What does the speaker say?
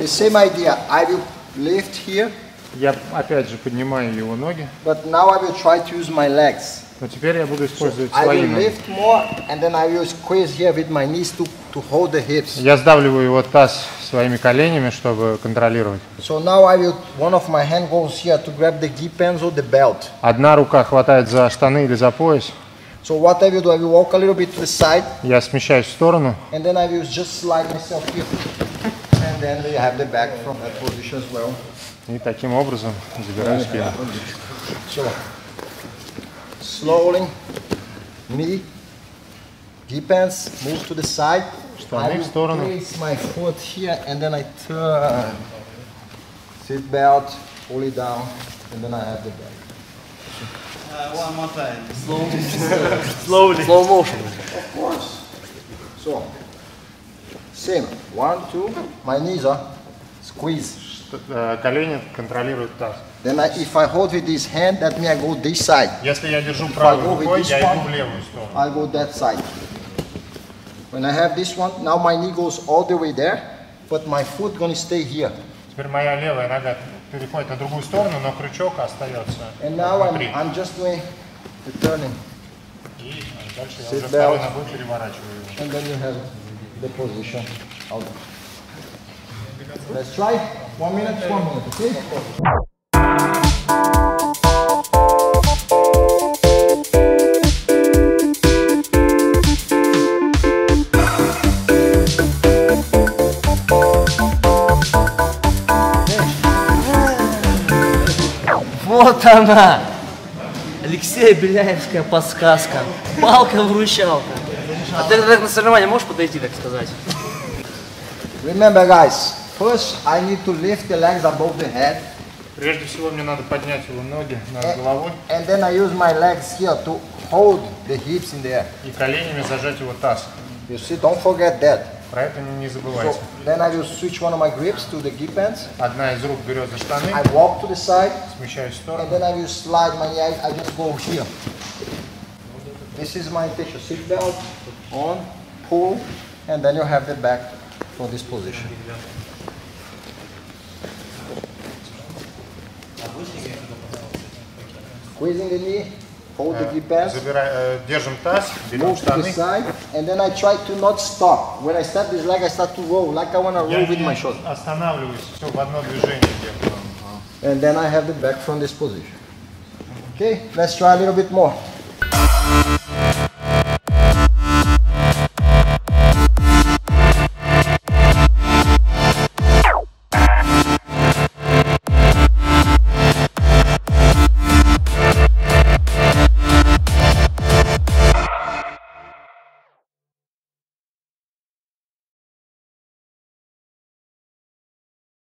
The same idea. I will lift here. Я опять же поднимаю его ноги. But now I will try to use my legs. Но теперь я буду использовать I свои will ноги. lift more, and then I will squeeze here with my knees to hold the hips. Я сдавливаю его таз своими коленями, чтобы контролировать. So now one of my hand goes here to grab the gi pants or the belt. Одна рука хватает за штаны или за пояс. So what I will do, I will walk a little bit to the side, Я смещаюсь в сторону. and then I will just slide myself here. And then we have the back from that position as well. И таким образом забираю спину. So, slowly, knee, gi pants, move to the side. Штаны I в will сторону. place my foot here, and then I turn. Seat belt, pull it down, and then I have the back. One more time. Slowly. Slow motion. Of course. So, same. 1, 2. My knees are squeeze. Колени контролируют таз. Then if I hold with this hand, that means I go this side. Если я держу правой go with рукой, this я one, иду в левую сторону. I go that side. When I have this one, now my knee goes all the way there, but my foot gonna stay here. Теперь моя левая нога переходит на другую сторону, но крючок остается And now внутри. I'm just doing the turning. И дальше я Sit уже второй belt. ногой переворачиваю его. And then you have the position out. Let's try. 1 minute, 1 minute, okay? Вот она! Алексея Беляевская подсказка. Палка-вручалка. А ты на соревнования можешь подойти, так сказать? Remember guys, first I need to lift the legs above the head. Прежде всего мне надо поднять его ноги над головой And then I use my legs here to hold the hips in the air. и коленями зажать его таз. You see, don't forget that. Про это не So забывайте. then I will switch one of my grips to the gi pants. Одна из рук берет за штаны, I walk to the side, смещаюсь в and сторону. then I will slide my knee. I just go here. This is my intention. Seat belt on, pull, and then you have the back for this position. Squeezing the knee, hold the gi pants. Держим таз, берем Move to the штаны. side, and then I try to not stop. When I start this leg, I start to roll, like I want to Я roll with не my shoulder. останавливаюсь, все в одно движение делаю. And then I have the back from this position. Okay, let's try a little bit more.